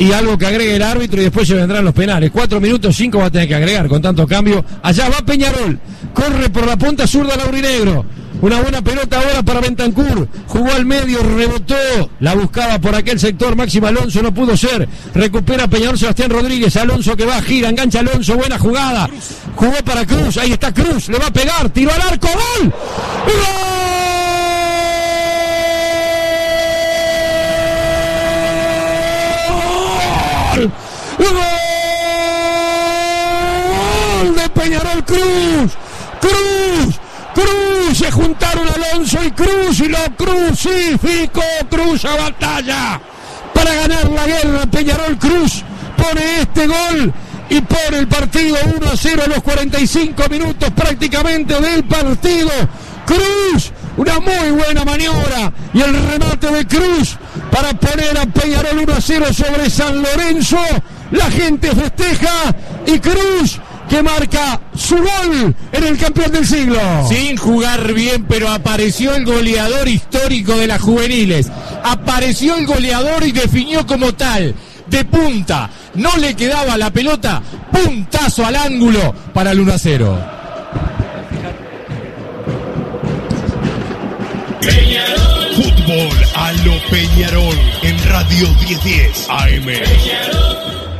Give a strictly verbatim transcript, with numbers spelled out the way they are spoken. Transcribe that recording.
y algo que agregue el árbitro y después se vendrán los penales. Cuatro minutos, cinco va a tener que agregar con tanto cambio. Allá va Peñarol, corre por la punta zurda laurinegro. Una buena pelota ahora para Bentancur, jugó al medio, rebotó, la buscaba por aquel sector Máximo Alonso, no pudo ser, recupera Peñarol Sebastián Rodríguez, Alonso que va, gira, engancha Alonso, buena jugada, jugó para Cruz, ahí está Cruz, le va a pegar, tiró al arco, ¡gol! ¡Gol! ¡Gol de Peñarol! Cruz, Cruz, Cruz, se juntaron Alonso y Cruz y lo crucificó Cruz a batalla para ganar la guerra. Peñarol Cruz pone este gol y pone el partido uno a cero a los cuarenta y cinco minutos prácticamente del partido. Cruz, una muy buena maniobra y el remate de Cruz para poner a Peñarol uno a cero sobre San Lorenzo. La gente festeja y Cruz que marca su gol en el campeón del siglo. Sin jugar bien, pero apareció el goleador histórico de las juveniles. Apareció el goleador y definió como tal. De punta, no le quedaba la pelota, puntazo al ángulo para el uno a cero. Peñarol. Fútbol a lo Peñarol en Radio diez diez A M. Peñarol.